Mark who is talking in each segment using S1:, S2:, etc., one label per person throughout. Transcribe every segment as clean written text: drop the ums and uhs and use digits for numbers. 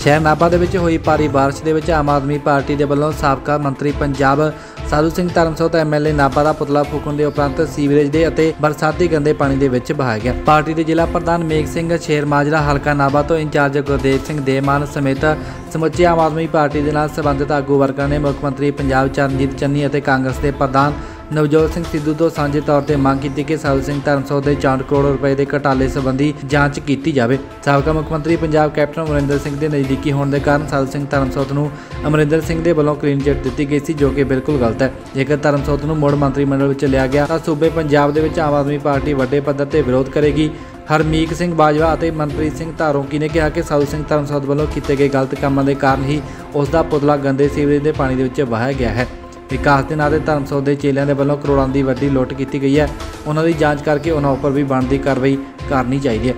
S1: शहर नाभा दे विच होई भारी बारिश दे विच आम आदमी पार्टी दे वल्लों साबका मंत्री पंजाब साधू सिंह धर्मसोत एमएलए नाभा दा पुतला फूकण दे उपरंत सीवरेज दे अते बरसाती गंदे पानी दे विच बहाया गया। पार्टी दे जिला प्रधान मेघ सिंह शेर माजरा हलका नाभा तो इंचार्ज गुरदेव सिंह देमान समेत समुचे आम आदमी पार्टी दे नाल संबंधित आगू वर्गां ने मुख्यमंत्री पंजाब चरणजीत चन्नी अते कांग्रेस के प्रधान नवजोत सिंह सिद्धू तो सांझे तौर पर मांग की कि साधू सिंह धर्मसोत के 64 करोड़ रुपए के घोटाले संबंधी जांच की जाए। साबका मुख्यमंत्री पंजाब कैप्टन अमरिंदर सिंह के नज़दीकी होने के कारण साधू सिंह धर्मसोत नूं अमरिंदर सिंह के वलों क्लीन चिट दी गई सी, जो कि बिल्कुल गलत है। जेकर धर्मसोत नूं मुड़ मंत्रिमंडल में लिया गया तो सूबे पंजाब दे विच आम आदमी पार्टी वड्डे पद्धर ते विरोध करेगी। हरमीत सिंह बाजवा और मनप्रीत सिंह धारोंकी ने कहा कि साधू सिंह धर्मसोत वलों किए गए गलत कामों के कारण ही उसका पुतला गंदे सीवरेज के पानी के विच बहाया गया है। विकास के नाम से धर्मसोत के चेलियां के वलों करोड़ों की वड्डी लुट की गई है। उन्होंने जांच करके उन्होंने उपर भी बनती कार्रवाई करनी चाहिए।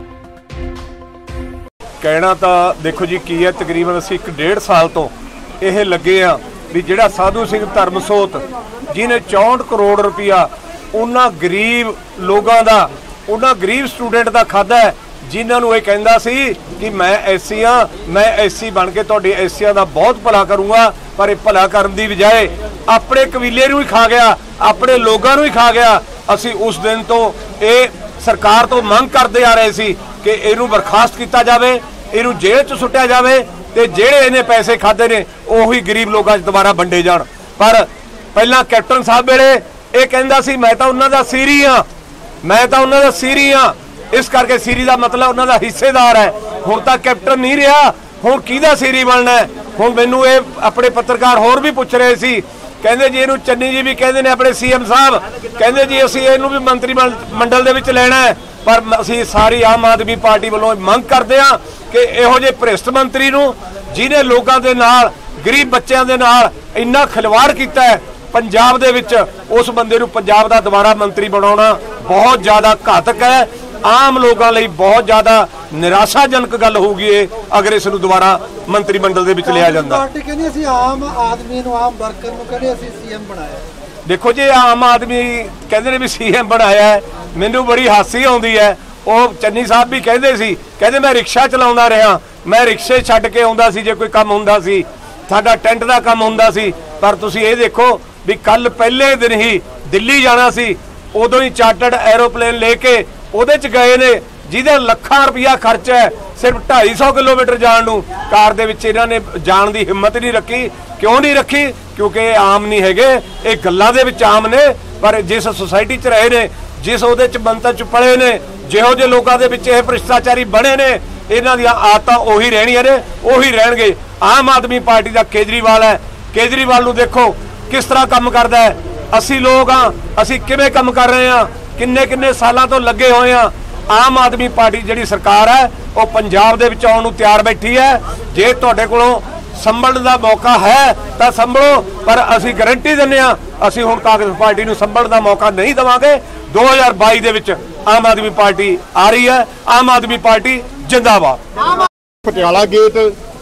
S2: कहना तो देखो जी की है, तकरीबन असीं 1.5 साल तो यह लगे हाँ भी जिहड़ा साधु सिंह धर्मसोत जिन्हें 64 करोड़ रुपया उन्हां गरीब लोगों का उन्हां गरीब स्टूडेंट का खादा है, जिन्होंने ये कहता सी कि मैं एससी हाँ, मैं एससी बन के तुहाडे एससीआं का बहुत भला करूँगा, पर यह भला करन दी बजाय अपने कबीले नूं ही खा गया, अपने लोगों ही खा गया। असी उस दिन तो ये सरकार तो मंग करते आ रहे सी कि इनू बर्खास्त किया जाए, इनू जेल च सुट्टिया जाए ते जेड़े इन्हें पैसे खादे ने उही गरीब लोगों दोबारा वंडे जाण। पर पहला कैप्टन साहब वेले ये कहंदा सी मैं तो उन्हां दा सीरी हाँ, मैं तो उन्हां दा सीरी हाँ, इस करके सीरी का मतलब उन्हां दा हिस्सेदार है। हुण तां कैप्टन नहीं रहा, हुण किहदा सीरी बनना है। हुण मैनूं ये अपने पत्रकार होर भी पुछ रहे सी, कहंदे जी इहनूं चन्नी जी भी कहंदे ने अपने सीएम साहब कहंदे जी असीं इहनूं भी मंत्री मंडल दे विच लैणा है। पर असीं सारी आम आदमी पार्टी वालों मंग करदे हां कि इहो जिहे भ्रिष्ट मंत्री नूं जिन्हें लोगों के नाल गरीब बच्चों के नाल इन्ना खिलवाड़ किया है पंजाब दे विच, उस बंदे नूं पंजाब दा दोबारा मंत्री बनाउणा बहुत ज़्यादा घातक है। आम लोगों लिए बहुत ज़्यादा निराशाजनक गल होगी अगर इस दोबारा मंत्रिमंडल दे विच लिया जांदा।
S3: पार्टी कहंदी असीं आम आदमी नूं आम वर्कर नूं कहंदे असीं सीएम बनाया।
S2: देखो जी आम आदमी कहते हैं भी सीएम बनाया है, मैनू बड़ी हासी आउंदी है। वो चन्नी साहब भी कहते सी, कहते मैं रिक्शा चलाउंदा रहा, मैं रिक्शे छड्ड के आउंदा सी जे कोई काम हुंदा सी, साडा टेंट दा काम हुंदा सी। पर तुसीं ये देखो भी कल पहले दिन ही दिल्ली जाना सी, उदों ही चार्टर्ड एरोप्लेन लेके ਉਹਦੇ ਚ गए ने जिहदा ਲੱਖਾਂ रुपया खर्च है, सिर्फ 250 किलोमीटर जाण नूं कार दे विच इन्हां ने जाण दी हिम्मत नहीं रखी। क्यों नहीं रखी? क्योंकि आम नहीं हैगे, ये गल्लां दे विच आम ने, पर जिस सोसाइटी च रहे ने, जिस ਉਹਦੇ ਚ ਬੰਤਰ ਚ पले ने, ਜਿਹੋ ਜਿਹੇ लोगों के विच ਇਹ भ्रिष्टाचारी बने ने, इन्हां ਦੀਆਂ आदतां ਉਹੀ ਰਹਿਣੀਆਂ ने, ਉਹੀ ਰਹਿਣਗੇ। आम आदमी पार्टी का केजरीवाल है, केजरीवाल नूं देखो किस तरह काम करदा है। असीं लोग हाँ, असीं किवें काम कर रहे हैं, किन्ने किन्ने सालों तो लगे हुए हैं। आम आदमी पार्टी जिहड़ी सरकार है वो पंजाब दे विच आउण नूं तैयार बैठी है। जे तुहाडे कोलों संभलण दा मौका है तो संभलो, पर असीं गारंटी दिंदे हां असीं हुण कांग्रेस पार्टी नूं संभलण दा मौका नहीं देवांगे। 2022 दे विच आम आदमी पार्टी आ रही है, आम आदमी पार्टी जिंदाबाद।
S4: पटियाला गेट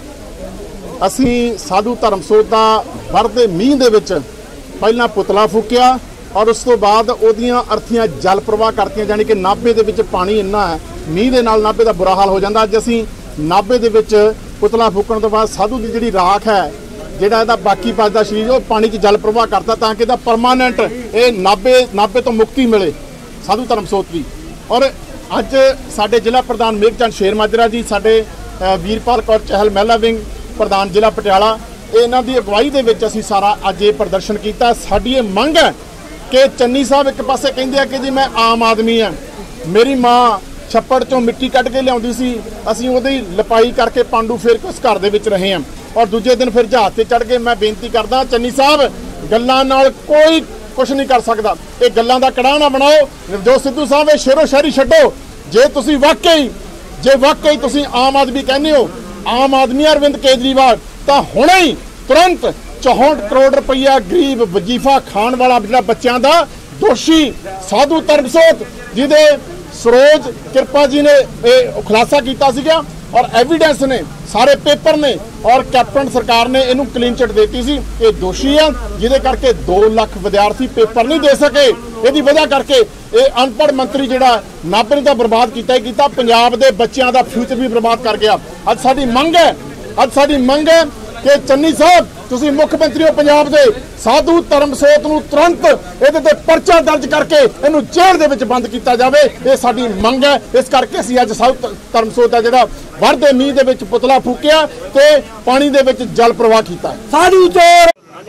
S4: असीं साधु धर्मसोत दा वरदे मींह दे विच पहलां पुतला फूकिया और उस तो बाद ओदियां अर्थियां जल प्रवाह करतियां, जानी कि नाभे दे विच पानी इन्ना है, मींह दे नाल नाभे दा बुरा हाल हो जांदा। अज असीं नाभे दे विच पुतला फूकण तो बाद साधु दी जिहड़ी राख है, जिहड़ा इहदा बाकी बचदा शरीर वो पानी च जल प्रवाह करता ताकि इहदा परमानेंट ये नाभे तो मुक्ति मिले साधु धर्मसोत की। और अज साडे जिला प्रधान मेघचंद शेर माजरा जी, साडे वीरपाल कौर चहल महिला विंग प्रधान जिला पटियाला, इन्हां दी अगवाई दे विच असीं सारा अज ये प्रदर्शन कीता। साडी ये मंग है कि चन्नी साहब एक पासे कहंदे आ कि जी मैं आम आदमी हाँ, मेरी माँ छप्पड़ चों मिट्टी कट के लियाउंदी सी, असीं उहदी लपाई करके पांडू फेर के उस घर दे विच रहे हैं, और दूजे दिन फिर जहाज ते चढ़ के मैं बेनती करदा चन्नी साहब गल्लां नाल कोई कुछ नहीं कर सकदा, ये गल्लां दा कड़ाह ना बनाओ। नवजोत सिद्धू साहब ये शेरो शायरी छड्डो, जे तुसीं वाकई तुसीं आम आदमी कहंदे हो, आम आदमी अरविंद केजरीवाल, तां हुणे ही तुरंत 64 करोड़ रुपया गरीब वजीफा खाण वाला जिहड़ा बच्चों का दोषी साधु धर्मसोत जिहदे सरोज कृपा जी ने खुलासा किया सीगा और एविडेंस ने सारे पेपर ने, और कैप्टन सरकार ने इनू क्लीन चिट देती सी, ये दोषी है जिहदे करके 2 लाख विद्यार्थी पेपर नहीं दे सके। इहदी वजह करके ये अनपढ़ मंत्री जिहड़ा नाभे दा बर्बाद किया, पंजाब के बच्चों का फ्यूचर भी बर्बाद कर गया। अज साडी मंग है ਅੱਜ ਸਾਡੀ ਮੰਗ ਹੈ ਕਿ ਚੰਨੀ ਸਾਹਿਬ ਤੁਸੀਂ ਮੁੱਖ ਮੰਤਰੀ ਹੋ ਪੰਜਾਬ ਦੇ, ਸਾਧੂ ਧਰਮਸੋਤ ਨੂੰ ਤੁਰੰਤ ਇਹਦੇ ਤੇ ਪਰਚਾ ਦਰਜ ਕਰਕੇ ਇਹਨੂੰ ਜੇਲ੍ਹ ਦੇ ਵਿੱਚ ਬੰਦ ਕੀਤਾ ਜਾਵੇ। ਇਹ ਸਾਡੀ ਮੰਗ ਹੈ। ਇਸ ਕਰਕੇ ਅਸੀਂ ਅੱਜ ਸਾਧੂ ਧਰਮਸੋਤ ਦਾ ਜਿਹੜਾ ਵਰਦੇ ਮੀਂਹ ਦੇ ਵਿੱਚ ਪੁਤਲਾ ਫੂਕਿਆ ਤੇ ਪਾਣੀ ਦੇ ਵਿੱਚ ਜਲ ਪ੍ਰਵਾਹ ਕੀਤਾ।
S5: ਸਾਧੂ ਚੋਰ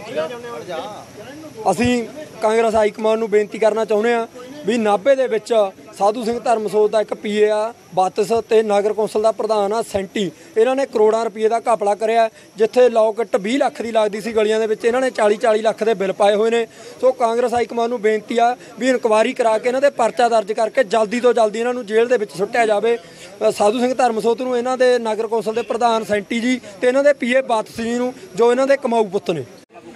S5: ਅਸੀਂ ਕਾਂਗਰਸ ਹਾਈ ਕਮਾਨ ਨੂੰ ਬੇਨਤੀ ਕਰਨਾ ਚਾਹੁੰਦੇ ਹਾਂ ਵੀ ਨਾਭੇ ਦੇ ਵਿੱਚ ਸਾਧੂ ਸਿੰਘ ਧਰਮਸੋਤ ਦਾ ਇੱਕ ਪੀਏ ਆ ਬਾਤਸ ਤੇ ਨਗਰ ਕੌਂਸਲ ਦਾ ਪ੍ਰਧਾਨ ਆ ਸੈਂਟੀ, ਇਹਨਾਂ ਨੇ ਕਰੋੜਾਂ ਰੁਪਏ ਦਾ ਘਪਲਾ ਕਰਿਆ। ਜਿੱਥੇ ਲੋਕਟ 20 ਲੱਖ ਦੀ ਲੱਗਦੀ ਸੀ ਗਲੀਆਂ ਦੇ ਵਿੱਚ, ਇਹਨਾਂ ਨੇ 40-40 ਲੱਖ ਦੇ ਬਿੱਲ ਪਾਏ ਹੋਏ ਨੇ। ਸੋ ਕਾਂਗਰਸ ਹਾਈ ਕਮਾਨ ਨੂੰ ਬੇਨਤੀ ਆ ਵੀ ਇਨਕੁਆਇਰੀ ਕਰਾ ਕੇ ਇਹਨਾਂ ਦੇ ਪਰਚਾ ਦਰਜ ਕਰਕੇ ਜਲਦੀ ਤੋਂ ਜਲਦੀ ਇਹਨਾਂ ਨੂੰ ਜੇਲ੍ਹ ਦੇ ਵਿੱਚ ਸੁੱਟਿਆ ਜਾਵੇ। ਸਾਧੂ ਸਿੰਘ ਧਰਮਸੋਤ ਨੂੰ, ਇਹਨਾਂ ਦੇ ਨਗਰ ਕੌਂਸਲ ਦੇ ਪ੍ਰਧਾਨ ਸੈਂਟੀ ਜੀ ਤੇ ਇਹਨਾਂ ਦੇ ਪੀਏ ਬਾਤਸ ਜੀ ਨੂੰ, ਜੋ ਇਹਨਾਂ ਦੇ ਕਮਾਊ ਪੁੱਤ ਨੇ।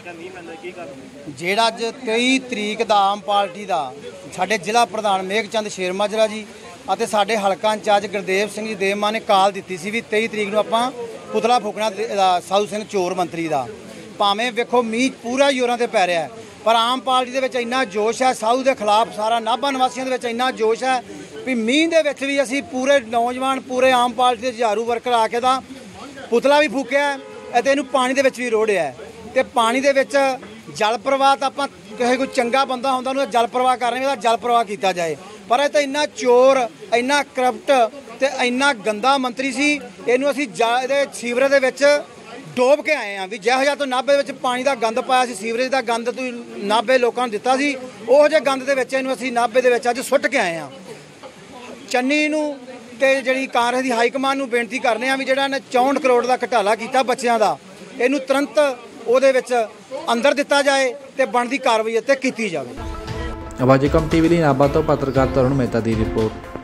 S6: ਜਿਹੜਾ ਅੱਜ 23 ਤਰੀਕ ਦਾ ਆਮ ਪਾਰਟੀ ਦਾ ਸਾਡੇ ਜ਼ਿਲ੍ਹਾ ਪ੍ਰਧਾਨ ਮੇਘਚੰਦ ਸ਼ੇਰਮਾਜਰਾ ਜੀ ਅਤੇ ਸਾਡੇ ਹਲਕਾ ਇੰਚਾਰਜ ਗੁਰਦੇਵ ਸਿੰਘ ਜੀ ਦੇਵਮਾਨ ਨੇ ਕਾਲ ਦਿੱਤੀ ਸੀ ਵੀ 23 ਤਰੀਕ ਨੂੰ ਆਪਾਂ ਪੁਤਲਾ ਫੂਕਣਾ ਸਾਧੂ ਸਿੰਘ ਚੋਰ ਮੰਤਰੀ ਦਾ। ਭਾਵੇਂ ਵੇਖੋ ਮੀਂਹ ਪੂਰਾ ਜ਼ੋਰਾਂ ਤੇ ਪੈ ਰਿਹਾ ਹੈ, ਪਰ ਆਮ ਪਾਰਟੀ ਦੇ ਵਿੱਚ ਇੰਨਾ ਜੋਸ਼ ਹੈ, ਸਾਧੂ ਦੇ ਖਿਲਾਫ ਸਾਰਾ ਨਾਭਾ ਨਿਵਾਸੀਆਂ ਦੇ ਵਿੱਚ ਇੰਨਾ ਜੋਸ਼ ਹੈ ਵੀ ਮੀਂਹ ਦੇ ਵਿੱਚ ਵੀ ਅਸੀਂ ਪੂਰੇ ਨੌਜਵਾਨ ਪੂਰੇ ਆਮ ਪਾਰਟੀ ਦੇ ਝਾੜੂ ਵਰਕਰ ਆ ਕੇ ਦਾ ਪੁਤਲਾ ਵੀ ਫੂਕਿਆ ਅਤੇ ਇਹਨੂੰ ਪਾਣੀ ਦੇ ਵਿੱਚ ਵੀ ਰੋੜਿਆ। ਤੇ ਪਾਣੀ ਦੇ ਵਿੱਚ ਜਲ ਪ੍ਰਵਾਹ ਤਾਂ ਆਪਾਂ ਕਿਸੇ ਕੋਈ ਚੰਗਾ ਬੰਦਾ ਹੁੰਦਾ ਉਹਨੂੰ ਜਲ ਪ੍ਰਵਾਹ ਕਰਨੇ ਦਾ ਜਲ ਪ੍ਰਵਾਹ ਕੀਤਾ ਜਾਏ, ਪਰ ਇਹ ਤਾਂ ਇੰਨਾ ਚੋਰ, ਇੰਨਾ ਕਰਪਟ ਤੇ ਇੰਨਾ ਗੰਦਾ ਮੰਤਰੀ ਸੀ। ਇਹਨੂੰ ਅਸੀਂ ਇਹਦੇ ਸੀਵਰੇਜ ਦੇ ਵਿੱਚ ਡੋਬ ਕੇ ਆਏ ਆ ਵੀ ਜਿਹੋ ਜਿਹਾ ਤੋਂ ਨਾਭੇ ਵਿੱਚ ਪਾਣੀ ਦਾ ਗੰਦ ਪਾਇਆ ਸੀ, ਸੀਵਰੇਜ ਦਾ ਗੰਦ ਤੁਸੀਂ ਨਾਭੇ ਲੋਕਾਂ ਨੂੰ ਦਿੱਤਾ ਸੀ, ਉਹੋ ਜਿਹੇ ਗੰਦ ਦੇ ਵਿੱਚ ਇਹਨੂੰ ਅਸੀਂ ਨਾਭੇ ਦੇ ਵਿੱਚ ਅੱਜ ਸੁੱਟ ਕੇ ਆਏ ਆ। ਚੰਨੀ ਨੂੰ ਤੇ ਜਿਹੜੀ ਕਾਂਗਰਸ ਦੀ ਹਾਈ ਕਮਾਨ ਨੂੰ ਬੇਨਤੀ ਕਰਨੇ ਆ ਵੀ ਜਿਹੜਾ ਇਹਨੇ 64 ਕਰੋੜ ਦਾ ਘਟਾਲਾ ਕੀਤਾ ਬੱਚਿਆਂ ਦਾ, ਇਹਨੂੰ ਤੁਰੰਤ ਉਹਦੇ ਵਿੱਚ ਅੰਦਰ ਦਿੱਤਾ ਜਾਏ ਤੇ ਬਣਦੀ ਕਾਰਵਾਈ ਉੱਤੇ ਕੀਤੀ ਜਾਵੇ।
S1: ਆਵਾਜ਼ੇ ਕਮ ਟੀਵੀ ਲਈ ਨਾਭਾ ਤੋਂ ਪੱਤਰਕਾਰ ਤਰੁਣ ਮਹਿਤਾ ਦੀ ਰਿਪੋਰਟ।